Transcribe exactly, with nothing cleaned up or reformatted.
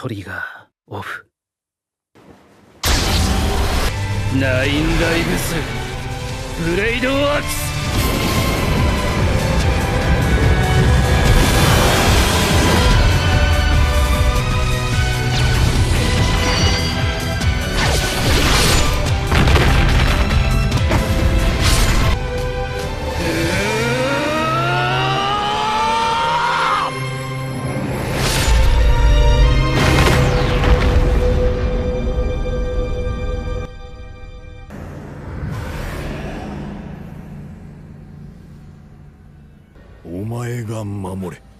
トリガーオフ。ナインライブスブレイドアーツ。 お前が守れ。